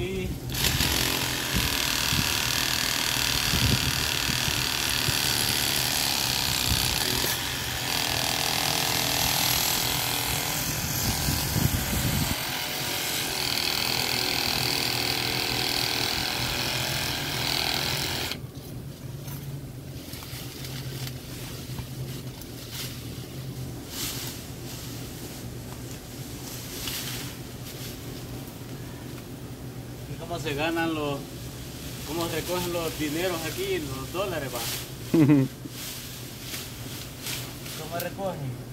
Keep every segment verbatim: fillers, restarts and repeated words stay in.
aquí. Cómo se ganan los, cómo se recogen los dineros aquí, los dólares, va. ¿Cómo recogen?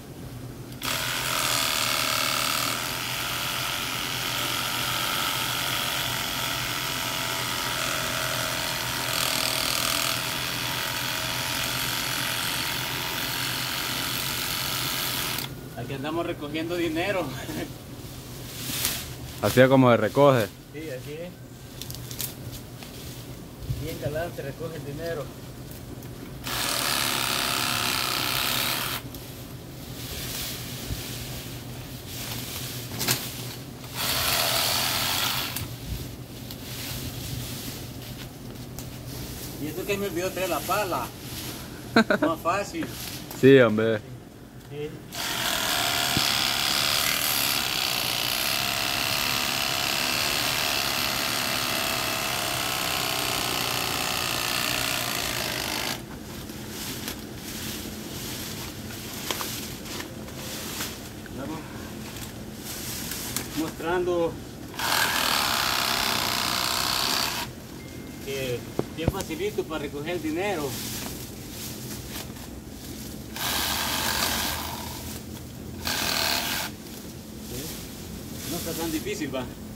Aquí andamos recogiendo dinero. Así es como se recoge. Sí, así es. Bien galante recoge el dinero. Y eso que me olvidó traer la pala. Más fácil. Sí, hombre. Sí. Estamos mostrando que bien facilito para recoger el dinero. ¿Sí? No está tan difícil, va.